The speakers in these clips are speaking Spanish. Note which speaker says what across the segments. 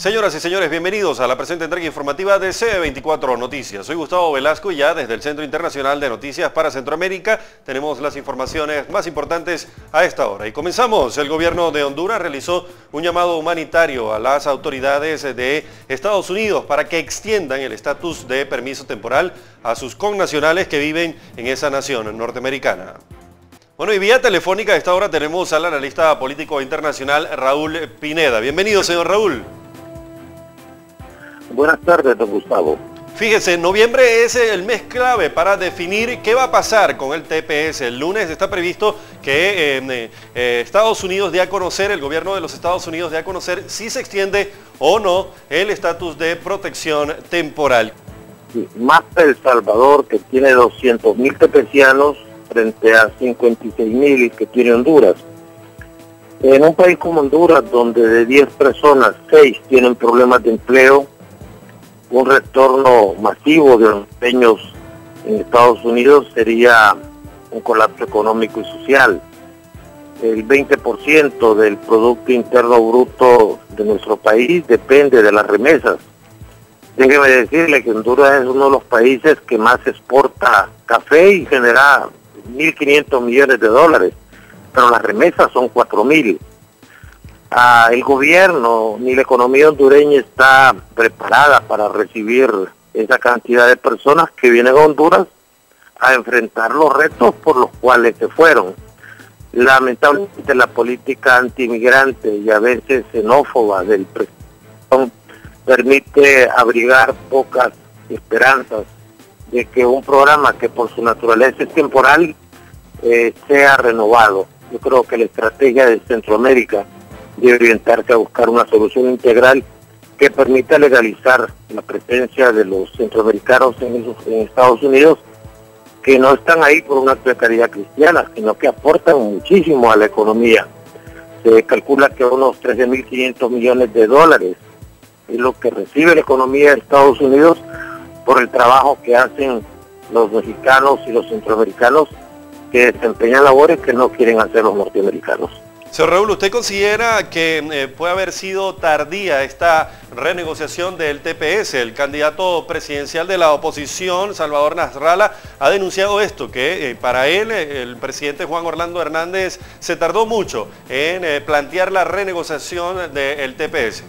Speaker 1: Señoras y señores, bienvenidos a la presente entrega informativa de CB24 Noticias. Soy Gustavo Velasco y ya desde el Centro Internacional de Noticias para Centroamérica tenemos las informaciones más importantes a esta hora. Y comenzamos. El gobierno de Honduras realizó un llamado humanitario a las autoridades de Estados Unidos para que extiendan el estatus de permiso temporal a sus connacionales que viven en esa nación norteamericana. Bueno, y vía telefónica a esta hora tenemos al analista político internacional Raúl Pineda. Bienvenido, señor Raúl.
Speaker 2: Buenas tardes, don Gustavo.
Speaker 1: Fíjese, noviembre es el mes clave para definir qué va a pasar con el TPS. El lunes está previsto que Estados Unidos dé a conocer, el gobierno de los Estados Unidos dé a conocer si se extiende o no el estatus de protección temporal.
Speaker 2: Sí, más El Salvador, que tiene 200.000 tepecianos frente a 56.000 que tiene Honduras. En un país como Honduras, donde de 10 personas, 6 tienen problemas de empleo, un retorno masivo de los pequeños en Estados Unidos sería un colapso económico y social. El 20% del Producto Interno Bruto de nuestro país depende de las remesas. Déjeme decirle que Honduras es uno de los países que más exporta café y genera 1.500 millones de dólares, pero las remesas son 4.000. El gobierno ni la economía hondureña está preparada para recibir esa cantidad de personas que vienen a Honduras a enfrentar los retos por los cuales se fueron. Lamentablemente la política antiinmigrante y a veces xenófoba del presidente permite abrigar pocas esperanzas de que un programa que por su naturaleza es temporal sea renovado. Yo creo que la estrategia de Centroamérica debe orientarse a buscar una solución integral que permita legalizar la presencia de los centroamericanos en Estados Unidos, que no están ahí por una acto de caridad cristiana, sino que aportan muchísimo a la economía. Se calcula que unos 13.500 millones de dólares es lo que recibe la economía de Estados Unidos por el trabajo que hacen los mexicanos y los centroamericanos que desempeñan labores que no quieren hacer los norteamericanos.
Speaker 1: Señor Raúl, ¿usted considera que puede haber sido tardía esta renegociación del TPS? El candidato presidencial de la oposición, Salvador Nasralla, ha denunciado esto, que para él, el presidente Juan Orlando Hernández, se tardó mucho en plantear la renegociación del TPS.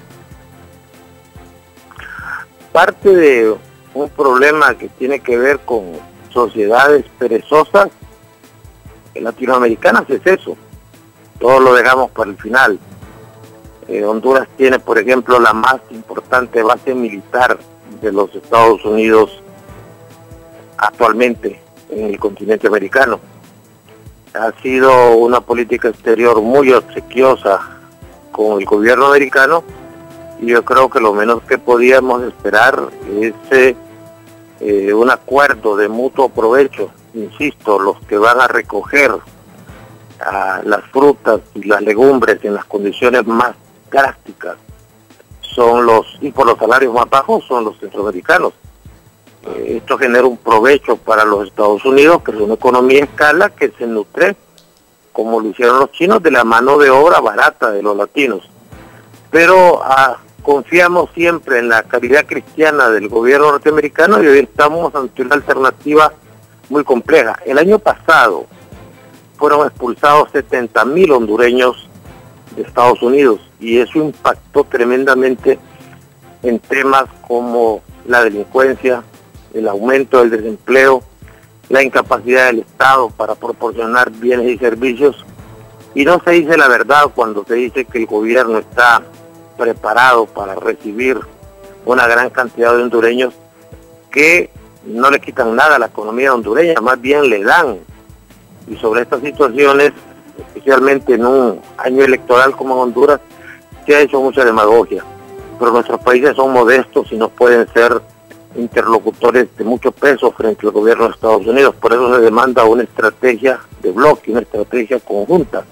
Speaker 2: Parte de un problema que tiene que ver con sociedades perezosas latinoamericanas es eso. Todo lo dejamos para el final. Honduras tiene, por ejemplo, la más importante base militar de los Estados Unidos actualmente en el continente americano. Ha sido una política exterior muy obsequiosa con el gobierno americano y yo creo que lo menos que podíamos esperar es un acuerdo de mutuo provecho. Insisto, los que van a recoger las frutas y las legumbres en las condiciones más drásticas y por los salarios más bajos son los centroamericanos. Esto genera un provecho para los Estados Unidos, que es una economía en escala que se nutre, como lo hicieron los chinos, de la mano de obra barata de los latinos. Pero confiamos siempre en la caridad cristiana del gobierno norteamericano y hoy estamos ante una alternativa muy compleja. El año pasado fueron expulsados 70.000 hondureños de Estados Unidos y eso impactó tremendamente en temas como la delincuencia, el aumento del desempleo, la incapacidad del Estado para proporcionar bienes y servicios, y no se dice la verdad cuando se dice que el gobierno está preparado para recibir una gran cantidad de hondureños que no le quitan nada a la economía hondureña, más bien le dan. Y sobre estas situaciones, especialmente en un año electoral como en Honduras, se ha hecho mucha demagogia. Pero nuestros países son modestos y no pueden ser interlocutores de mucho peso frente al gobierno de Estados Unidos. Por eso se demanda una estrategia de bloque, una estrategia conjunta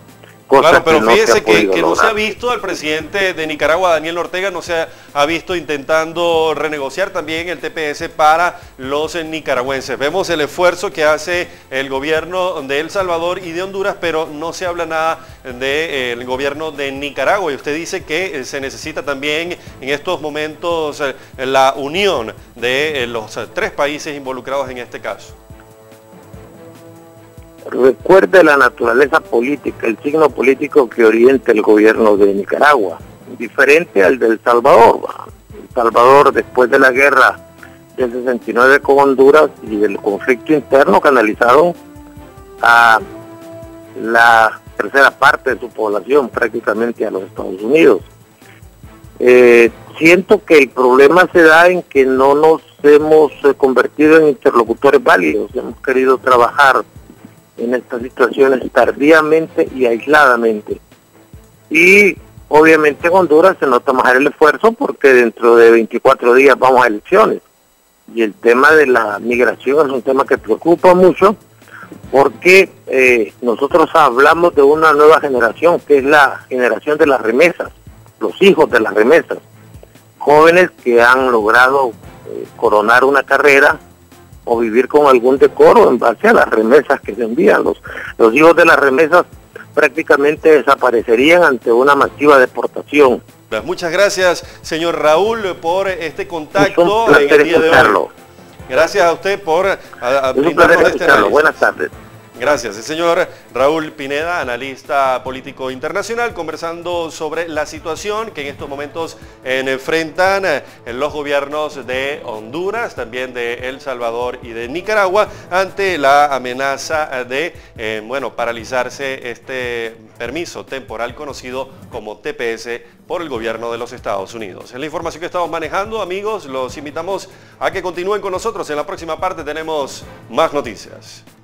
Speaker 1: Claro, pero
Speaker 2: que no se
Speaker 1: fíjese
Speaker 2: ha podido
Speaker 1: que no se ha
Speaker 2: lograr.
Speaker 1: visto al presidente de Nicaragua, Daniel Ortega, no se ha visto intentando renegociar también el TPS para los nicaragüenses. Vemos el esfuerzo que hace el gobierno de El Salvador y de Honduras, pero no se habla nada del gobierno de Nicaragua. Y usted dice que se necesita también en estos momentos la unión de los tres países involucrados en este caso.
Speaker 2: Recuerde la naturaleza política, el signo político que orienta el gobierno de Nicaragua, diferente al del Salvador. El Salvador, después de la guerra del 69 con Honduras y del conflicto interno, canalizaron a la tercera parte de su población prácticamente a los Estados Unidos. Siento que el problema se da en que no nos hemos convertido en interlocutores válidos, hemos querido trabajar en estas situaciones tardíamente y aisladamente. Y obviamente en Honduras se nota más el esfuerzo porque dentro de 24 días vamos a elecciones. Y el tema de la migración es un tema que preocupa mucho porque nosotros hablamos de una nueva generación que es la generación de las remesas, los hijos de las remesas, jóvenes que han logrado coronar una carrera o vivir con algún decoro en base a las remesas que se envían. Los hijos de las remesas prácticamente desaparecerían ante una masiva deportación.
Speaker 1: Muchas gracias, señor Raúl, por este contacto.
Speaker 2: Es un placer escucharlo.
Speaker 1: Gracias a usted por
Speaker 2: Es un placer
Speaker 1: brindarnos este
Speaker 2: escucharlo.
Speaker 1: análisis.
Speaker 2: Buenas tardes.
Speaker 1: Gracias. El señor Raúl Pineda, analista político internacional, conversando sobre la situación que en estos momentos enfrentan los gobiernos de Honduras, también de El Salvador y de Nicaragua, ante la amenaza de paralizarse este permiso temporal conocido como TPS por el gobierno de los Estados Unidos. Es la información que estamos manejando, amigos. Los invitamos a que continúen con nosotros. En la próxima parte tenemos más noticias.